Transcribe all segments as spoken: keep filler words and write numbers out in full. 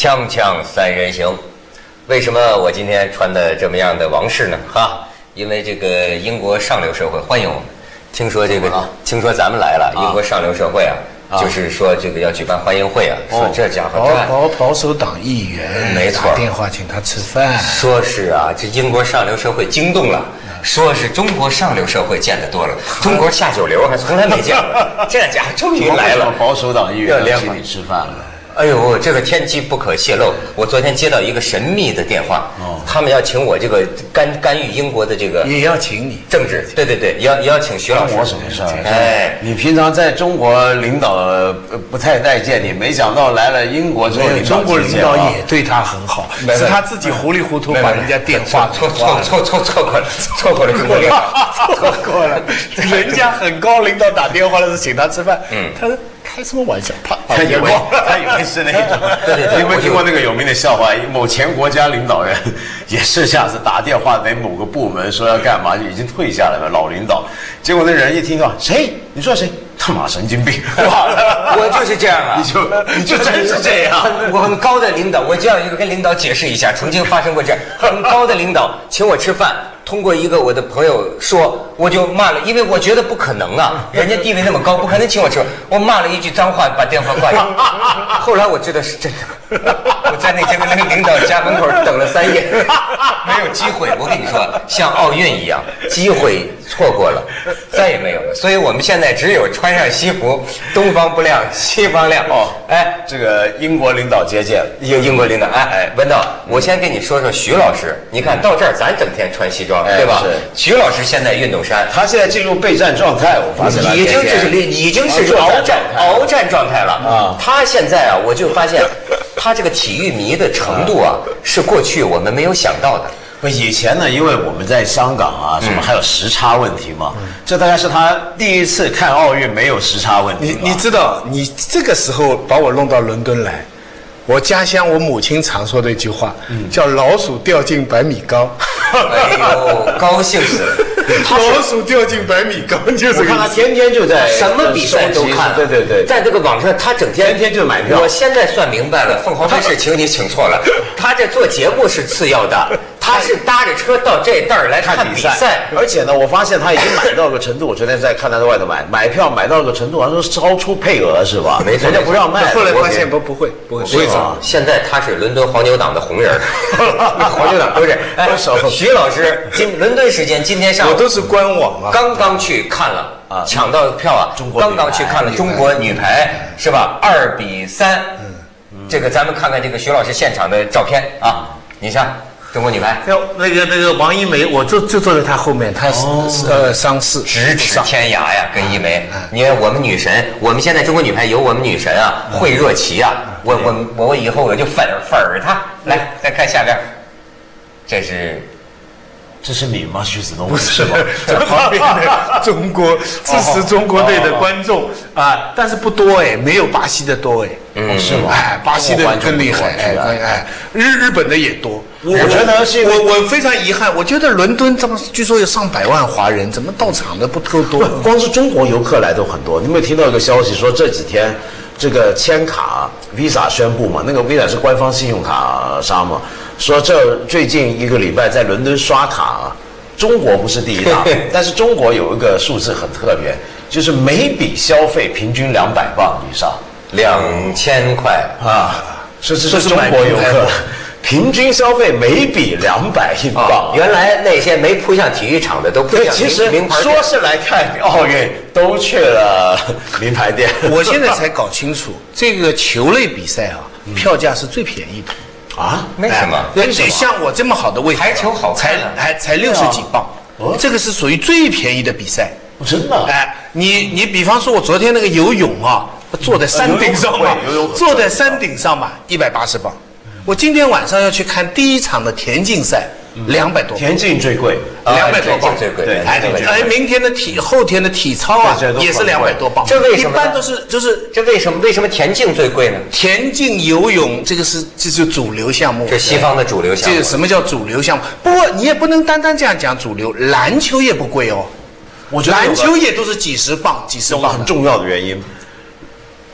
锵锵三人行，为什么我今天穿的这么样的王室呢？哈，因为这个英国上流社会欢迎我们。听说这个，听说咱们来了，英国上流社会啊，就是说这个要举办欢迎会啊，说这家伙保保保守党议员没错， 打电话请他吃饭， 说是啊，这英国上流社会惊动了。说是中国上流社会见得多了，中国下九流还从来没见过。这家伙终于来了， 保守党议员要请你吃饭了。 哎呦，这个天机不可泄露。我昨天接到一个神秘的电话，哦、他们要请我这个干干预英国的这个， 也要请你政治，对对对，也要也要请徐老师。 我什么事儿？ 哎， 你平常在中国领导不太待见你，没想到来了英国之后， 中国领导也对他很好，是他自己糊里糊涂把人家电话错错错错错过了，错过了中国领导， 错过了，人家很高领导打电话的是请他吃饭，嗯，他说。开什么玩笑？ 他他以为他以为是那种， 对对对， 你有没有听过那个有名的笑话？某前国家领导人也是下次打电话给某个部门说要干嘛，就已经退下来了，老领导。结果那人一听到谁，你说谁？他妈神经病！ 哇，我就是这样啊！ 你就你就真是这样。 我很高的领导，我就要一个跟领导解释一下，曾经发生过这样很高的领导请我吃饭。通过一个我的朋友说，我就骂了，因为我觉得不可能啊，人家地位那么高，不可能请我吃饭。我骂了一句脏话，把电话挂掉。后来我知道是真的，我在那这个那个领导家门口等了三夜，没有机会。我跟你说，像奥运一样，机会错过了，再也没有了。所以我们现在只有穿上西服，东方不亮西方亮。哦，哎， 这个英国领导接见， 英英国领导，哎哎，文道，我先跟你说说徐老师，你看到这儿，咱整天穿西装。 哎、 对吧？徐老师现在运动衫， 他现在进入备战状态，我发现已经就是已经是鏖战鏖战状态了啊！他现在啊，我就发现他这个体育迷的程度啊，是过去我们没有想到的。 不，以前呢，因为我们在香港啊，什么还有时差问题嘛，嗯、这大概是他第一次看奥运没有时差问题。 你你知道，你这个时候把我弄到伦敦来。我家乡，我母亲常说的一句话，嗯、叫“老鼠掉进百米缸”。 哎呦，高兴死了！ 老鼠掉进百米缸，就是我看他天天就在什么比赛都看， 对对对， 在这个网上他整天天天就买票。 我现在算明白了，凤凰卫视请你请错了，他这做节目是次要的，他是搭着车到这袋儿来看比赛。 而且呢，我发现他已经买到个程度，我昨天在看他在外头买买票买到个程度，好像是超出配额是吧？ 没错， 人家不让卖。 后来发现不不会不会不会啊！现在他是伦敦黄牛党的红人，黄牛党都是。哎，徐老师，今伦敦时间今天上午我都是官网啊， 刚刚去看了啊，抢到票啊，中国刚刚去看了中国女排是吧？二比三，嗯，这个咱们看看这个徐老师现场的照片啊，你看。中国女排， 那个那个王一梅，我就就坐在她后面，她是、哦、呃伤势咫尺天涯呀，跟一梅。你看我们女神，我们现在中国女排有我们女神啊，惠若琪啊，我我我以后我就粉粉她。来，再看下边，这是。 这是你吗？徐子东不是吗？这旁边的中国支持中国队的观众啊，但是不多哎，没有巴西的多哎。 嗯，是吗？ 哎，巴西的更厉害，哎哎哎，日日本的也多。 我觉得是我我非常遗憾，我觉得伦敦这么据说有上百万华人，怎么到场的不够多？ 光是中国游客来都很多。你有没有听到一个消息说这几天这个签卡 Visa 宣布嘛？那个 Visa 是官方信用卡商嘛？说这最近一个礼拜在伦敦刷卡，中国不是第一大，但是中国有一个数字很特别，就是每笔消费平均两百磅以上， 两千块啊，这是中国游客平均消费每笔两百英镑。 原来那些没扑向体育场的都扑向其实说是来看奥运，都去了名牌店。 我现在才搞清楚，这个球类比赛啊，票价是最便宜的。 啊？为什么？ 哎、像我这么好的位置， 排球好才还才六十几磅，哦、这个是属于最便宜的比赛。 哦、真的？ 哎，你你比方说，我昨天那个游泳啊，坐在山顶上嘛，坐在山顶上嘛，一百八十磅。我今天晚上要去看第一场的田径赛，两百多。 田径最贵， 两百多磅最贵。 对， 哎，哎，明天的体后天的体操啊，也是两百多磅。 这为什么？ 一般都是就是这为什么？为什么田径最贵呢？ 田径、游泳这个是这是主流项目， 这西方的主流项目。 这个什么叫主流项目？不过你也不能单单这样讲主流，篮球也不贵哦。我觉得篮球也都是几十磅、几十磅。 很重要的原因。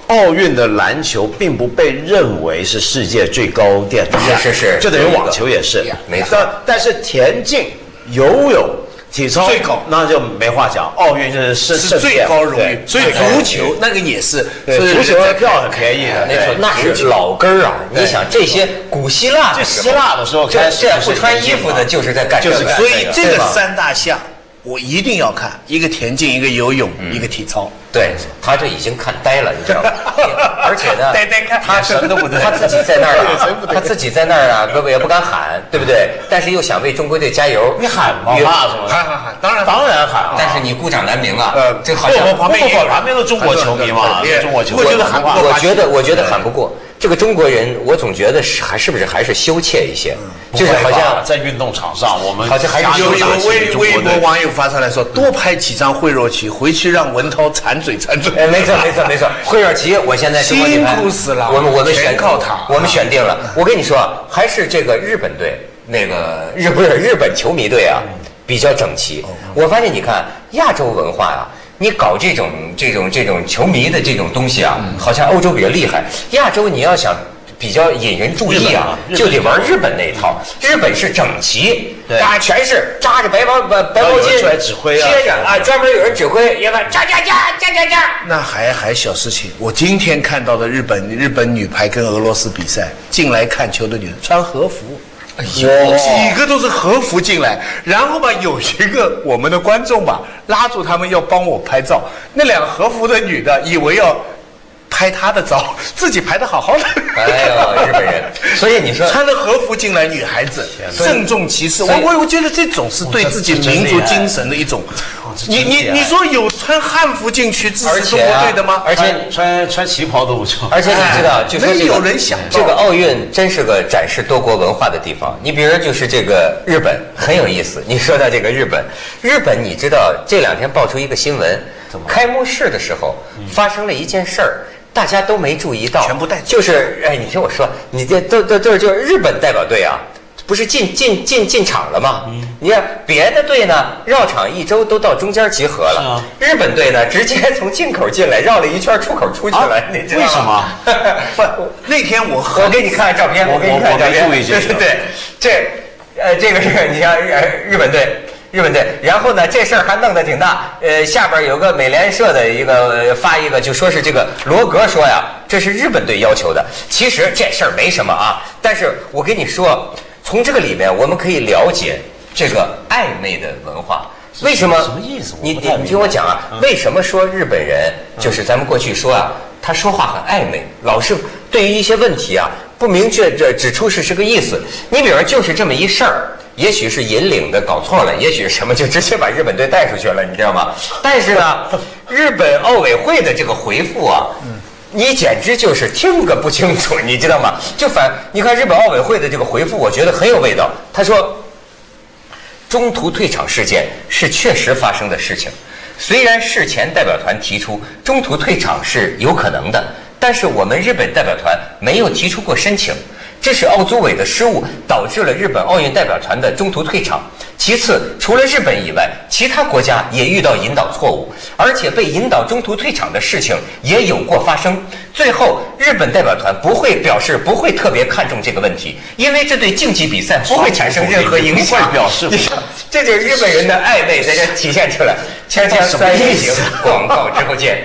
奥运的篮球并不被认为是世界最高殿堂， 是是是， 就等于网球也是， 没错。 但但是田径、游泳、体操最高， 那就没话讲。奥运就是是是最高荣誉，所以足球那个也是， 足球的票很便宜的， 没错，那是老根儿啊。你想这些古希腊， 这希腊的时候开始， 这不穿衣服的就是在干这个， 所以这个三大项。我一定要看一个田径，一个游泳，嗯、一个体操。 对，他这已经看呆了，你知道吗？而且呢， 呆呆看， 他什么都不对，他自己在那儿啊，他自己在那儿啊，不也不敢喊，对不对？但是又想为中国队加油， 你喊吗？ 怕什么？喊喊喊！当然当然喊， 但是你孤掌难鸣啊。 呃， 这好像我旁边也旁边都中国球迷嘛，中国球迷， 我觉得喊不过， 我觉得我觉得喊不过。这个中国人，我总觉得是还是不是还是羞怯一些，就是好像在运动场上，我们好像还是有有微微博网友发上来说，多拍几张惠若琪，回去让文涛馋嘴馋嘴。 哎，没错没错没错，惠若琪，我现在辛苦死了， 我们我们选靠他， 我们选定了。我跟你说，还是这个日本队，那个日不是日本球迷队啊，比较整齐。我发现你看亚洲文化呀。你搞这种这种这种球迷的这种东西啊，好像欧洲比较厉害。亚洲你要想比较引人注意啊，就得玩日本那一套。日本是整齐，大家全是扎着白毛白白毛巾，贴着啊，专门有人指挥，一看加加加加加加。 那还还小事情，我今天看到的日本日本女排跟俄罗斯比赛，进来看球的女人穿和服。有几个都是和服进来，然后吧，有一个我们的观众吧拉住他们要帮我拍照，那两个和服的女的以为要拍她的照，自己拍的好好的。 哎呦，日本人！所以你说穿着和服进来，女孩子郑重其事，我我我觉得这种是对自己民族精神的一种。你你你说有穿汉服进去支持中国队的吗？ 而且穿穿旗袍都不错。 而且你知道，就说没有人想这个奥运真是个展示多国文化的地方。你比如就是这个日本很有意思。你说到这个日本，日本你知道这两天爆出一个新闻，开幕式的时候发生了一件事儿。大家都没注意到， 全部带走。 就是哎，你听我说，你这都都都是就是日本代表队啊，不是进进进进场了吗？嗯，你看别的队呢，绕场一周都到中间集合了。啊、日本队呢，直接从进口进来，绕了一圈出口出去了。啊、你知道吗？ 为什么？ 不，那天我我给你看照片，我给你看照片。 我没注意对对，这呃这个是你看日本队。日本队，然后呢，这事儿还弄得挺大。呃，下边有个美联社的一个、呃、发一个，就说是这个罗格说呀，这是日本队要求的。其实这事儿没什么啊，但是我跟你说，从这个里面我们可以了解这个暧昧的文化。为什么？ 什么意思？ 你你你听我讲啊，嗯、为什么说日本人就是咱们过去说啊，他说话很暧昧，老是对于一些问题啊不明确这指出是这个意思。你比如就是这么一事儿。也许是引领的搞错了，也许是什么就直接把日本队带出去了，你知道吗？但是呢，日本奥委会的这个回复啊，你简直就是听个不清楚，你知道吗？就反你看日本奥委会的这个回复，我觉得很有味道。他说，中途退场事件是确实发生的事情，虽然事前代表团提出中途退场是有可能的，但是我们日本代表团没有提出过申请。这是奥组委的失误，导致了日本奥运代表团的中途退场。其次，除了日本以外，其他国家也遇到引导错误，而且被引导中途退场的事情也有过发生。最后，日本代表团不会表示不会特别看重这个问题，因为这对竞技比赛不会产生任何影响。 不会表示， 这就是日本人的暧昧在这体现出来。锵锵三人行，广告之后见。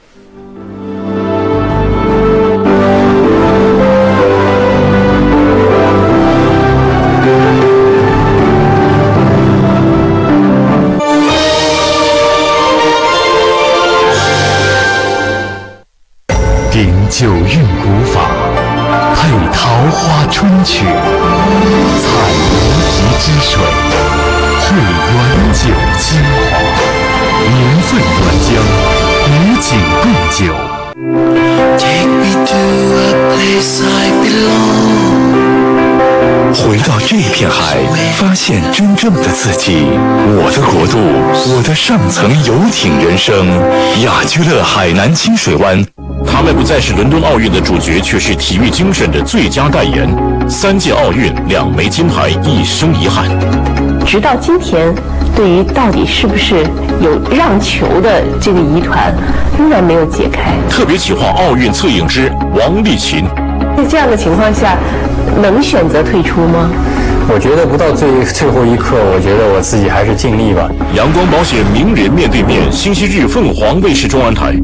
顶九韵古法，配桃花春曲，采无极之水，汇原酒精华，年份原浆，与景共酒。Take me to a place I belong. 回到这片海，发现真正的自己。我的国度，我的上层游艇人生。雅居乐海南清水湾。 他们不再是伦敦奥运的主角，却是体育精神的最佳代言。三届奥运两枚金牌，一生遗憾。 直到今天，对于到底是不是有让球的这个疑团，仍然没有解开。 特别企划奥运侧影之王励勤。 在这样的情况下，能选择退出吗？ 我觉得不到最最后一刻，我觉得我自己还是尽力吧。 阳光保险名人面对面，星期日凤凰卫视中央台。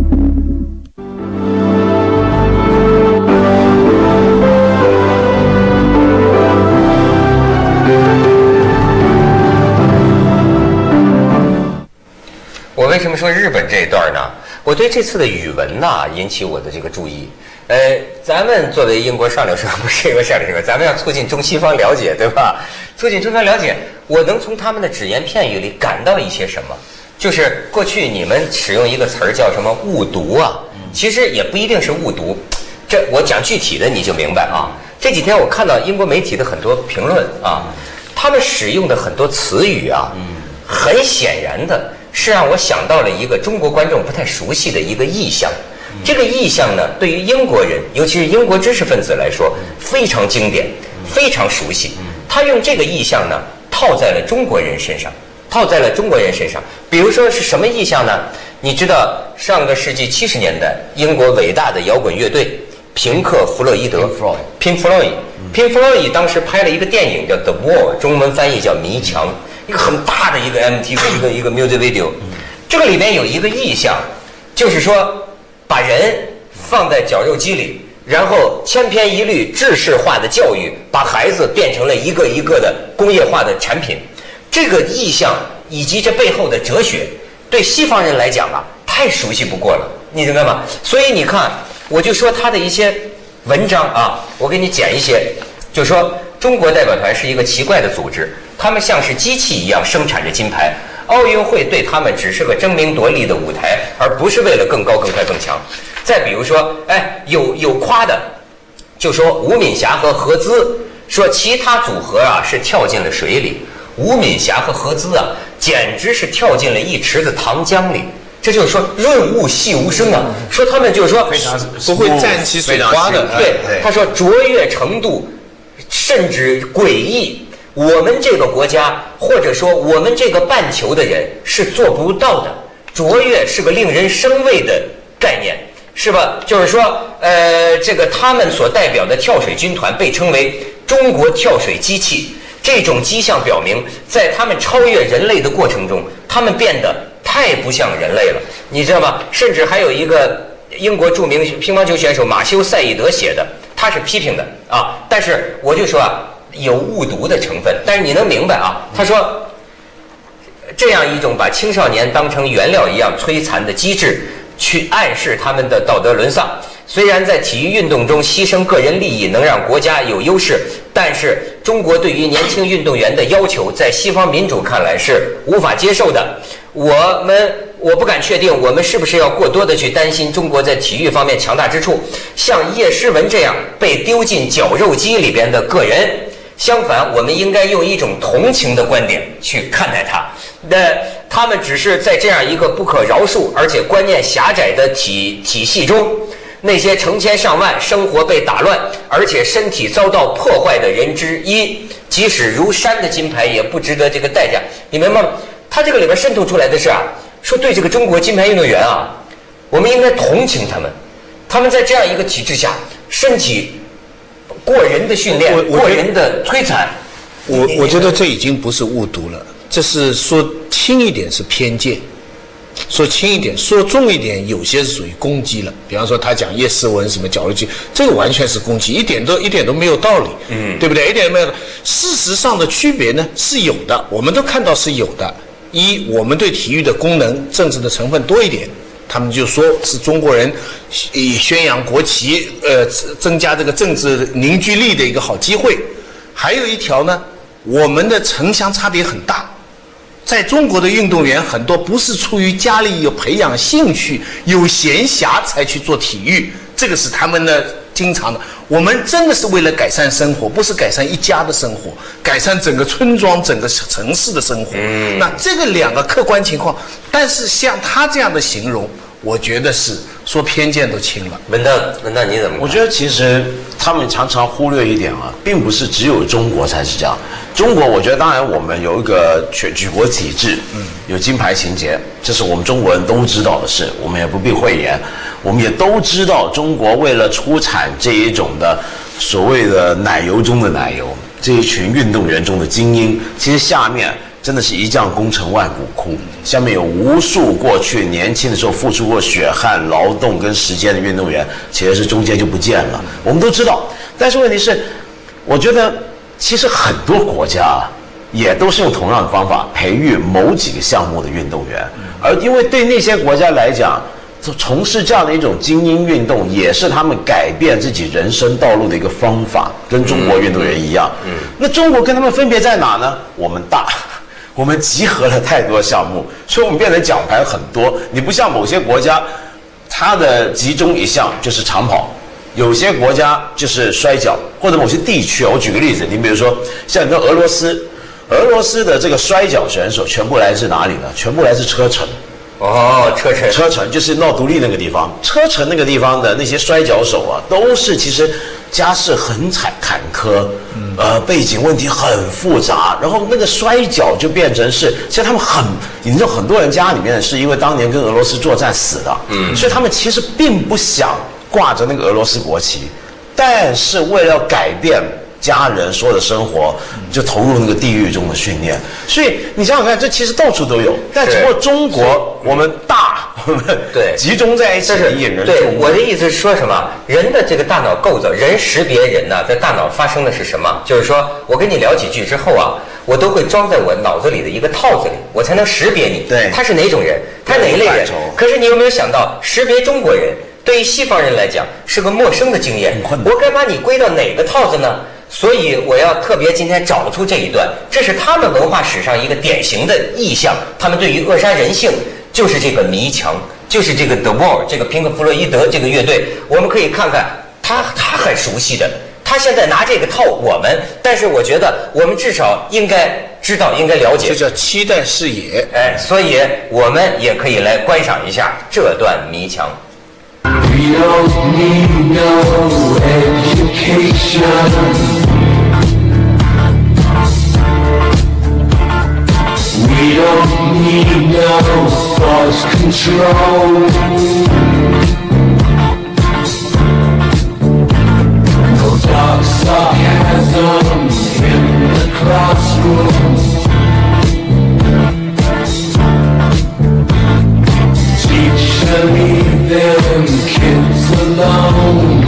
我为什么说日本这一段呢？我对这次的语文呐引起我的这个注意。呃，咱们作为英国上流社会，不是英国上流社会，咱们要促进中西方了解，对吧？促进中西方了解，我能从他们的只言片语里感到一些什么？就是过去你们使用一个词儿叫什么误读啊，其实也不一定是误读。这我讲具体的你就明白啊。这几天我看到英国媒体的很多评论啊，他们使用的很多词语啊，很显然的是让我想到了一个中国观众不太熟悉的一个意象。这个意象呢，对于英国人，尤其是英国知识分子来说，非常经典，非常熟悉。他用这个意象呢，套在了中国人身上，套在了中国人身上。比如说是什么意象呢？你知道上个世纪七十年代，英国伟大的摇滚乐队平克·弗洛伊德 （Pink Floyd），Pink Floyd 当时拍了一个电影叫《The Wall》，中文翻译叫《迷墙》，一个很大的一个 M T V 一个一个 music video。这个里面有一个意象，就是说。把人放在绞肉机里，然后千篇一律制式化的教育，把孩子变成了一个一个的工业化的产品。这个意象以及这背后的哲学，对西方人来讲啊，太熟悉不过了，你明白吗？所以你看，我就说他的一些文章啊，我给你剪一些，就说中国代表团是一个奇怪的组织，他们像是机器一样生产着金牌。奥运会对他们只是个争名夺利的舞台，而不是为了更高、更快、更强。再比如说，哎，有有夸的，就说吴敏霞和何姿，说其他组合啊是跳进了水里，吴敏霞和何姿啊简直是跳进了一池子糖浆里。这就是说润物细无声啊，说他们就是说非常不会溅起水花的。 对，他说卓越程度甚至诡异。我们这个国家，或者说我们这个半球的人是做不到的。卓越是个令人生畏的概念，是吧？就是说，呃，这个他们所代表的跳水军团被称为中国跳水机器。这种迹象表明，在他们超越人类的过程中，他们变得太不像人类了，你知道吗？甚至还有一个英国著名乒乓球选手马修·赛义德写的，他是批评的啊。但是我就说啊。有误读的成分，但是你能明白啊？他说，这样一种把青少年当成原料一样摧残的机制，去暗示他们的道德沦丧。虽然在体育运动中牺牲个人利益能让国家有优势，但是中国对于年轻运动员的要求，在西方民主看来是无法接受的。我们我不敢确定，我们是不是要过多的去担心中国在体育方面强大之处，像叶诗文这样被丢进绞肉机里边的个人。相反，我们应该用一种同情的观点去看待他。那他们只是在这样一个不可饶恕而且观念狭窄的体体系中，那些成千上万生活被打乱而且身体遭到破坏的人之一，即使如山的金牌也不值得这个代价。你明白吗？他这个里边渗透出来的是啊，说对这个中国金牌运动员啊，我们应该同情他们。他们在这样一个体制下，身体过人的训练，过人的摧残。 我我觉得这已经不是误读了，这是说轻一点是偏见，说轻一点，说重一点，有些是属于攻击了。比方说他讲叶诗文什么绞肉机，这个完全是攻击，一点都一点都没有道理，嗯，对不对？一点都没有。事实上的区别呢是有的，我们都看到是有的。一，我们对体育的功能、政治的成分多一点。他们就说是中国人以宣扬国旗，呃，增加这个政治凝聚力的一个好机会。还有一条呢，我们的城乡差别很大，在中国的运动员很多不是出于家里有培养兴趣、有闲暇才去做体育，这个是他们的经常的。我们真的是为了改善生活，不是改善一家的生活，改善整个村庄、整个城市的生活。嗯，那这个两个客观情况，但是像他这样的形容，我觉得是说偏见都轻了。 文道，文道你怎么看？ 我觉得其实他们常常忽略一点啊，并不是只有中国才是这样。中国，我觉得当然我们有一个全举国体制，嗯，有金牌情节，这是我们中国人都知道的事，我们也不必讳言。我们也都知道，中国为了出产这一种的所谓的奶油中的奶油，这一群运动员中的精英，其实下面真的是一将功成万骨枯，下面有无数过去年轻的时候付出过血汗、劳动跟时间的运动员，其实是中间就不见了。我们都知道，但是问题是，我觉得其实很多国家也都是用同样的方法培育某几个项目的运动员，而因为对那些国家来讲，从事这样的一种精英运动，也是他们改变自己人生道路的一个方法，跟中国运动员一样。嗯，那中国跟他们分别在哪呢？我们大。我们集合了太多项目，所以我们变成奖牌很多。你不像某些国家，它的集中一项就是长跑，有些国家就是摔跤，或者某些地区。我举个例子，你比如说像跟俄罗斯，俄罗斯的这个摔跤选手全部来自哪里呢？全部来自车臣。 哦，车臣， 车臣就是闹独立那个地方。车臣那个地方的那些摔跤手啊，都是其实家世很惨坎坷，呃，背景问题很复杂，然后那个摔跤就变成是，其实他们很，你知道很多人家里面是因为当年跟俄罗斯作战死的，嗯，所以他们其实并不想挂着那个俄罗斯国旗，但是为了要改变家人所有的生活，就投入那个地狱中的训练。所以你想想看，这其实到处都有，但只不过中国我们大，我们对集中在一起引人注对， 目。 我的意思是说什么？人的这个大脑构造，人识别人呢，在大脑发生的是什么？就是说我跟你聊几句之后啊，我都会装在我脑子里的一个套子里，我才能识别你。 对， 他是哪种人，他哪一类人？可是你有没有想到，识别中国人对于西方人来讲是个陌生的经验？我该把你归到哪个套子呢？所以我要特别今天找出这一段，这是他们文化史上一个典型的意象。他们对于扼杀人性，就是这个迷墙，就是这个 The Wall， 这个平克·弗洛伊德这个乐队，我们可以看看他他很熟悉的，他现在拿这个套我们，但是我觉得我们至少应该知道，应该了解， 这叫期待视野。 哎，所以我们也可以来观赏一下这段迷墙。 We don't need no education. We don't need no thought control. No dark sarcasm in the classroom. Teacher, leave them kids alone.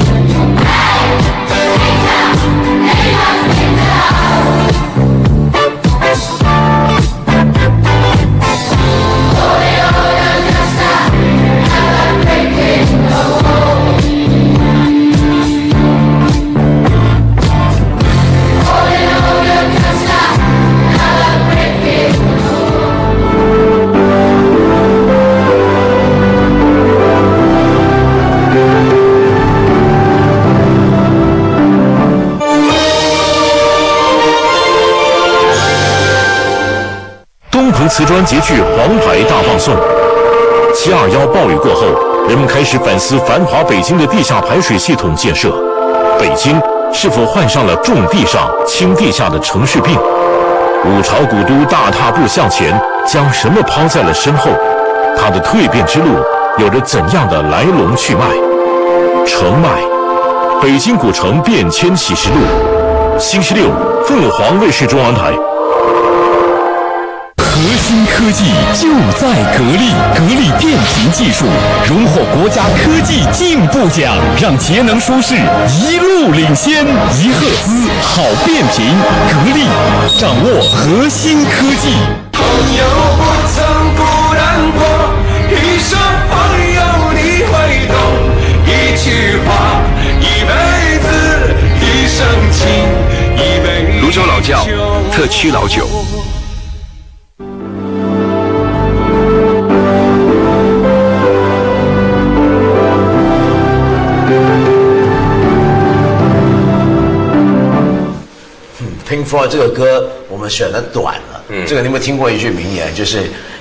东鹏瓷砖截去黄牌大放送。七二一暴雨过后，人们开始反思繁华北京的地下排水系统建设。北京是否患上了重地上轻地下的城市病？五朝古都大踏步向前，将什么抛在了身后？它的蜕变之路有着怎样的来龙去脉？城脉，北京古城变迁启示录。星期六，凤凰卫视中央台。 核心科技就在格力，格力电瓶技术荣获国家科技进步奖，让节能舒适一路领先。一赫兹好变频，格力掌握核心科技。 朋友不曾不难过，一生朋友你会懂，一句话，一辈子，一生情，一杯泸州老窖特曲老酒。 Pink Floyd 这个歌我们选的短了，嗯，这个你有没有听过一句名言，就是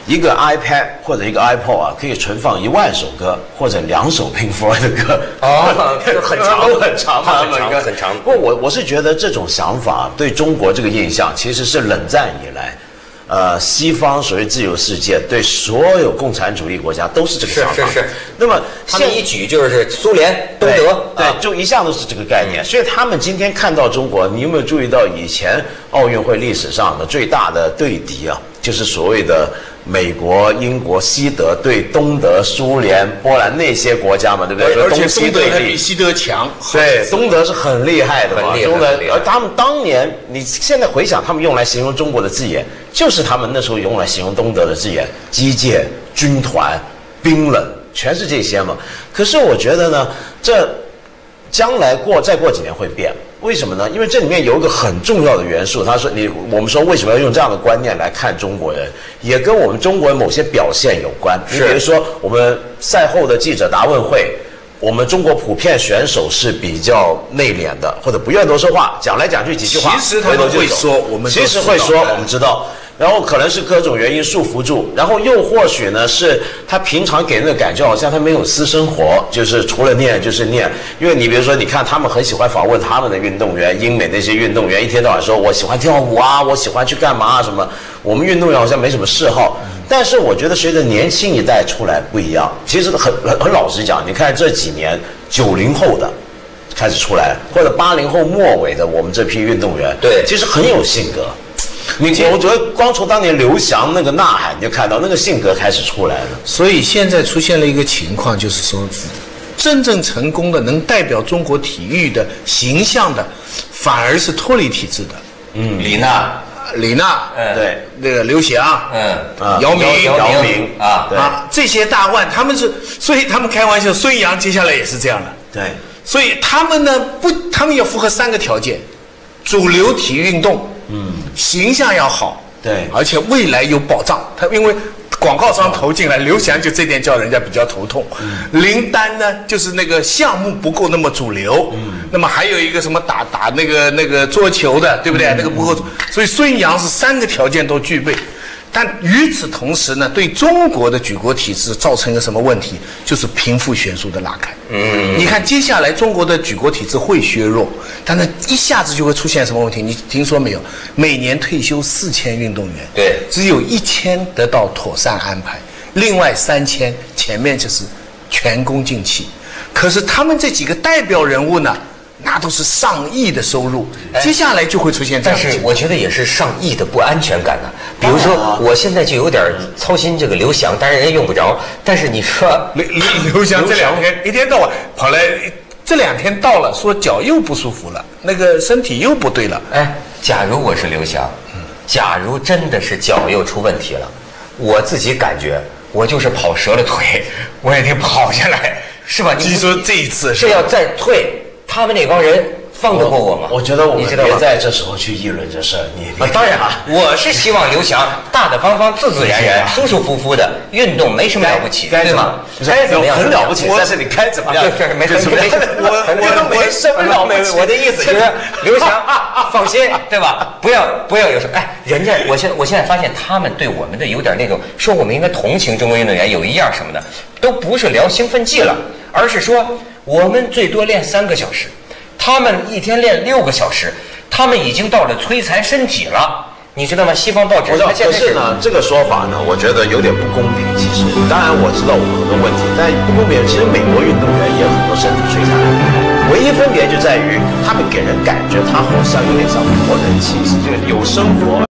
一个 iPad 或者一个 iPod 啊，可以存放一万首歌或者两首 Pink Floyd 的歌。 哦，很长很长嘛， 很长很长。 不过我我是觉得这种想法对中国这个印象，其实是冷战以来。呃，西方所谓自由世界对所有共产主义国家都是这个想法。 是是是。 那么他们一举就是苏联、东德， 对，啊、就一向都是这个概念。嗯、所以他们今天看到中国，你有没有注意到以前奥运会历史上的最大的对敌啊，就是所谓的美国、英国、西德对东德、苏联、波兰那些国家嘛，对不对？ 而且东德还比西德强。 对，东德是很厉害的嘛， 很厉害。 东德，而他们当年，你现在回想，他们用来形容中国的字眼。就是他们那时候用来形容东德的字眼，机械、军团、冰冷，全是这些嘛。可是我觉得呢，这将来过再过几年会变，为什么呢？因为这里面有一个很重要的元素。他说你，我们说为什么要用这样的观念来看中国人，也跟我们中国人某些表现有关。你比如说，我们赛后的记者答问会。我们中国普遍选手是比较内敛的，或者不愿多说话，讲来讲去几句话。 其实他们会说，我们其实会说，我们知道。然后可能是各种原因束缚住，然后又或许呢是他平常给人的感觉好像他没有私生活，就是除了念就是念。因为你比如说，你看他们很喜欢访问他们的运动员，英美那些运动员一天到晚说我喜欢跳舞啊，我喜欢去干嘛啊什么。我们运动员好像没什么嗜好。但是我觉得随着年轻一代出来不一样，其实很很很老实讲，你看这几年九零后的开始出来，或者八零后末尾的我们这批运动员， 对， 其实很有性格。你我觉得光从当年刘翔那个呐喊，你就看到那个性格开始出来了。 所以现在出现了一个情况，就是说，真正成功的能代表中国体育的形象的，反而是脱离体制的。 嗯，李娜。 李娜， 嗯，对， 那个刘翔， 嗯， 啊，姚明， 姚明啊， 对啊，这些大腕他们是，所以他们开玩笑，孙杨接下来也是这样的， 对， 所以他们呢不，他们要符合三个条件：主流体育运动，嗯，形象要好， 对， 而且未来有保障。他因为广告商投进来，刘翔就这点叫人家比较头痛。嗯、林丹呢，就是那个项目不够那么主流。嗯，那么还有一个什么打打那个那个桌球的，对不对？嗯、那个不够，所以孙杨是三个条件都具备。但与此同时呢，对中国的举国体制造成一个什么问题？就是贫富悬殊的拉开。嗯，你看接下来中国的举国体制会削弱，但是一下子就会出现什么问题？你听说没有？每年退休四千运动员， 对， 只有一千得到妥善安排，另外三千前面就是前功尽弃。可是他们这几个代表人物呢？那都是上亿的收入，接下来就会出现这样的情况。 但是我觉得也是上亿的不安全感呢、啊。比如说，我现在就有点操心这个刘翔，当然人家用不着。但是你说刘刘刘翔这两天一天到晚跑来，这两天到了说脚又不舒服了，那个身体又不对了。 哎，假如我是刘翔，假如真的是脚又出问题了，我自己感觉我就是跑折了腿，我也得跑下来，是吧？ 据说这一次是要再退。他们那帮人放得过我吗？ 我觉得我们别在这时候去议论这事儿。你啊，当然啊，我是希望刘翔大大方方、自自然然、舒舒服服的运动，没什么了不起，对吗？该怎么样？ 很了不起，但是你该怎么样？ 对，没没没， 我我没什么了不起。 我的意思就是刘翔放心，对吧？不要不要有什么哎，人家我现我现在发现他们对我们的有点那种说我们应该同情中国运动员，有一样什么的，都不是聊兴奋剂了，而是说。我们最多练三个小时，他们一天练六个小时，他们已经到了摧残身体了，你知道吗？西方报纸， 我知道，可是呢，这个说法呢，我觉得有点不公平。其实，当然我知道我们很多问题，但不公平。其实美国运动员也有很多身体摧残，唯一分别就在于他们给人感觉他好像有点像活人，其实这个有生活。